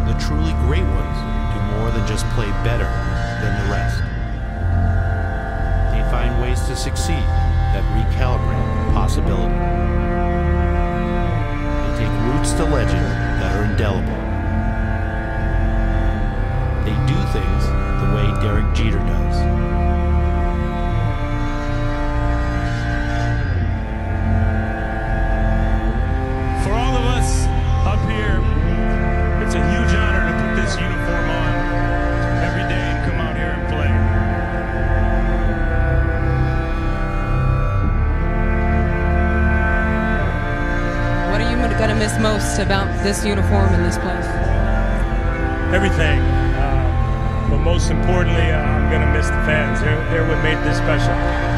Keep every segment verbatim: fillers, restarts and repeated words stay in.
The truly great ones do more than just play better than the rest. They find ways to succeed that recalibrate possibility. They take roots to legend that are indelible. They do things the way Derek Jeter does. For all of us up here, it's a huge honor to put this uniform on every day and come out here and play. What are you going to miss most about this uniform and this place? Everything. Uh, but most importantly, uh, I'm going to miss the fans. They're, they're what made this special.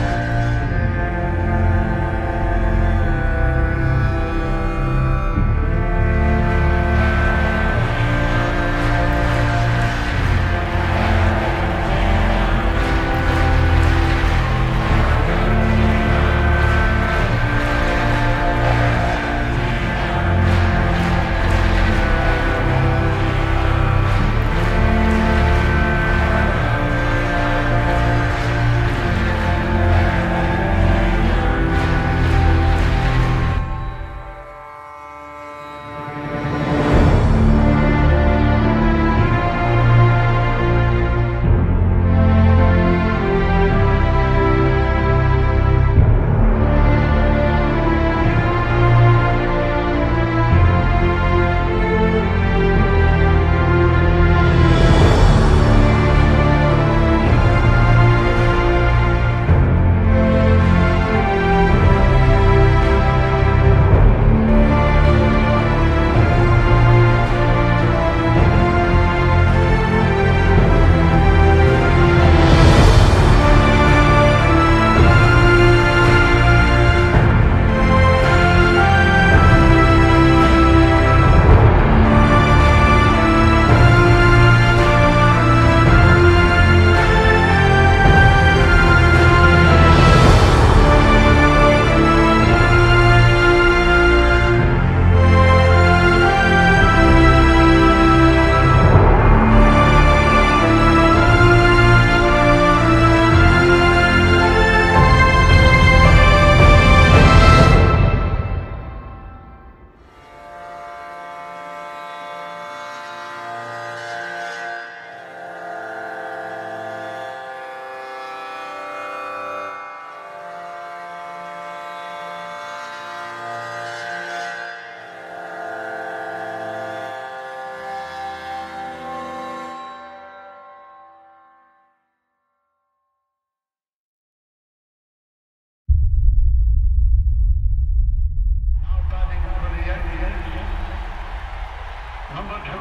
Number two,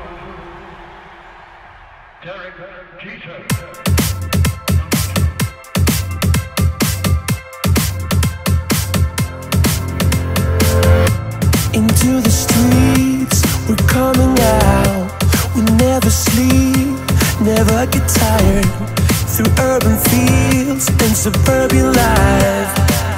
Derek Jeter. Into the streets, we're coming out. We never sleep, never get tired. Through urban fields and suburban life.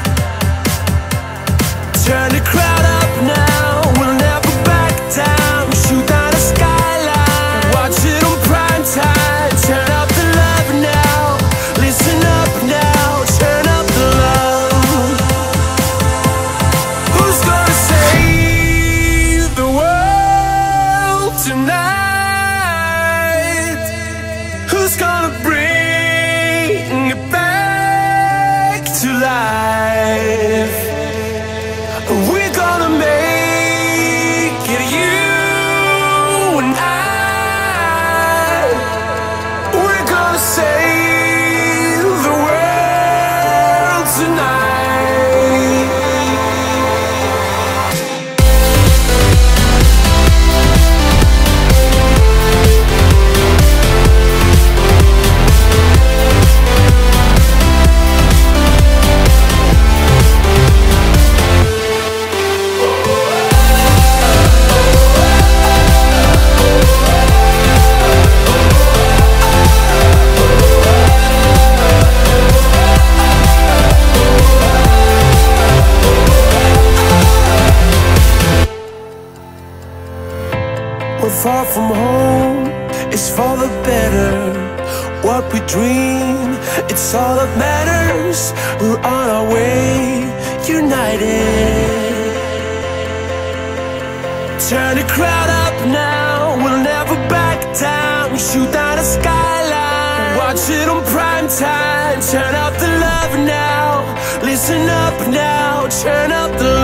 Turn the crowd up now, we'll never back down. Shoot down the skyline, watch it on prime time. Turn up the love now, listen up now. Turn up the love. Who's gonna save the world tonight? Who's gonna bring it back to life? We're gonna make it, you and I. We're gonna save the world tonight. We're far from home, it's for the better. What we dream, it's all that matters. We're on our way, united. Turn the crowd up now, we'll never back down. Shoot down the skyline, watch it on prime time. Turn up the love now, listen up now. Turn up the